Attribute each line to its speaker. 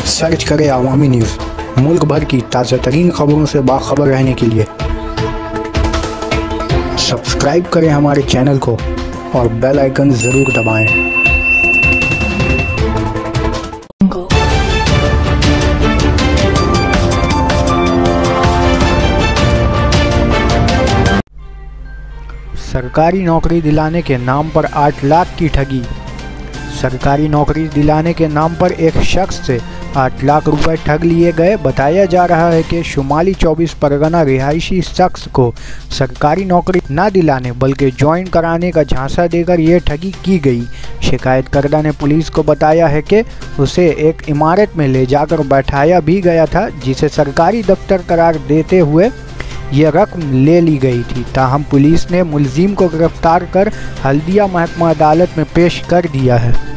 Speaker 1: Search करें अवामी news. मुल्क भर की ताज़ा तरीन खबरों से बाखबर रहने के लिए सब्सक्राइब करें हमारे चैनल को और बेल आइकन ज़रूर दबाएं। सरकारी नौकरी दिलाने के नाम पर 8 लाख की ठगी। सरकारी नौकरी दिलाने के नाम पर एक शख्स से 8 लाख रुपए ठग लिए गए। बताया जा रहा है कि शुमाली 24 परगना रिहायशी शख्स को सरकारी नौकरी न दिलाने बल्कि ज्वाइन कराने का झांसा देकर ये ठगी की गई। शिकायतकर्ता ने पुलिस को बताया है कि उसे एक इमारत में ले जाकर बैठाया भी गया था, जिसे सरकारी दफ्तर करार देते हुए ये रकम ले ली गई थी। ताहम पुलिस ने मुलजिम को गिरफ्तार कर हल्दिया महकमा अदालत में पेश कर दिया है।